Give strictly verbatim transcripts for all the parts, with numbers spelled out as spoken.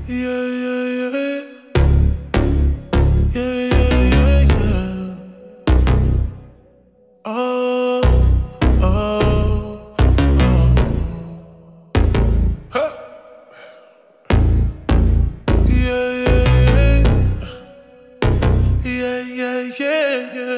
Yeah, yeah, yeah. Yeah, yeah, yeah, yeah. Oh, oh, oh. Huh. Yeah, yeah, yeah. Yeah, yeah, yeah, yeah.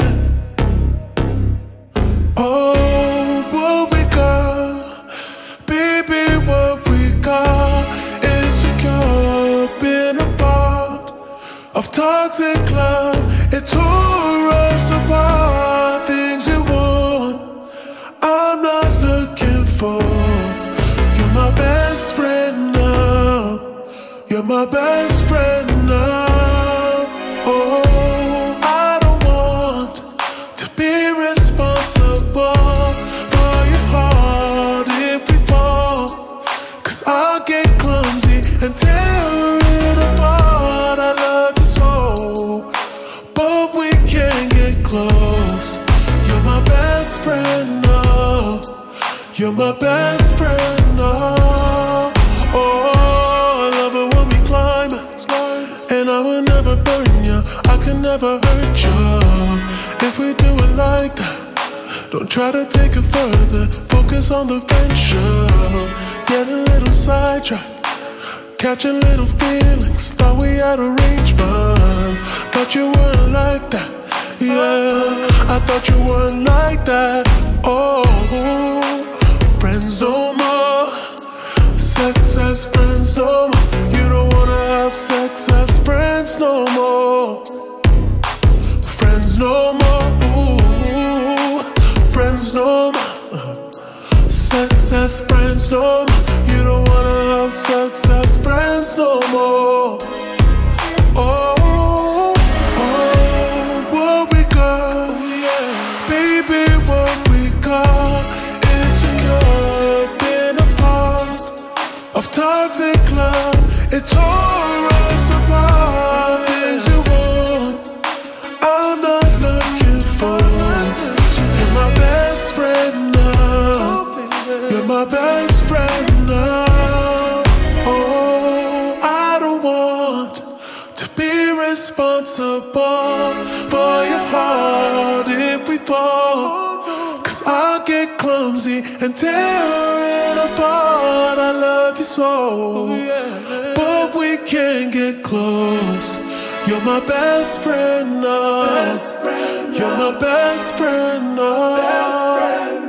Oh, what we got, baby, what we got. Insecure, been a part of toxic love. It tore us apart. Things you want, I'm not looking for. You're my best friend now. You're my best friend now. Oh, I don't want to be responsible for your heart if we fall. Cause I'll get clumsy and tear it apart. I love you so, but we can't get close. You're my best friend now. You're my best friend now. Oh, I love it when we climax, and I will never burn you. I can never hurt you if we do it like that. Don't try to take it further. Focus on the venture. Get a little sidetracked, catching little feelings. Thought we had arrangements, but you weren't like that. Yeah, I thought you weren't like that. Oh, friends no more, sex as friends no more. You don't wanna have sex as friends no more. Friends no more, ooh, friends no more. Sex as friends no more. You don't wanna have sex as friends no more. Oh, oh, what we got, baby, what we got. Insecure, been a part of toxic love. It tore us apart. Things you want, I'm not looking for. You're my best friend now. You're my best friend now. Oh, I don't want to be responsible for your heart if we fall. Cause I'll get clumsy and tear it apart. I love you so, but we can't get close. You're my best friend now. You're my best friend now.